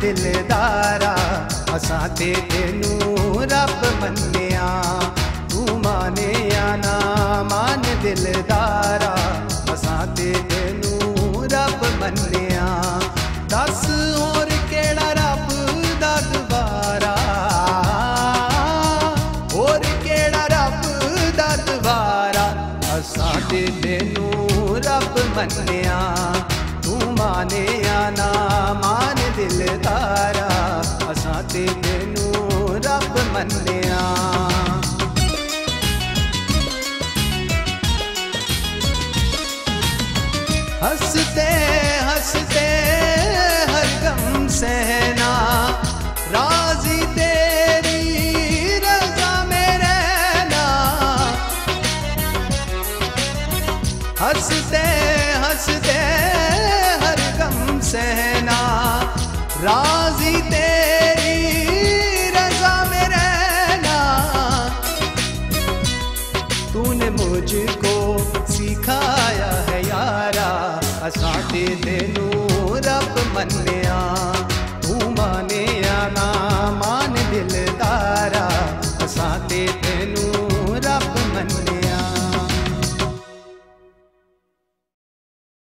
दिलदारा असां ते तेनू रब मन्निया तू माने या ना मान दिलदारा असां ते तेनू रब मन्निया दस होर केड़ा रब दा दुबारा होर केड़ा रब दा दुबारा असां ते तेनू रब मन्निया तू माने या ना मान दिलदारा असां ते तेनू रब मन्निया हंसते हंसते हर गम सहना राजी तेरी रज़ा में रहना हंसते हंसते हर गम सहना राजी तेरी रज़ा में रहना तूने मुझको सिखाया है यारा असां ते तेनू रब मन्निया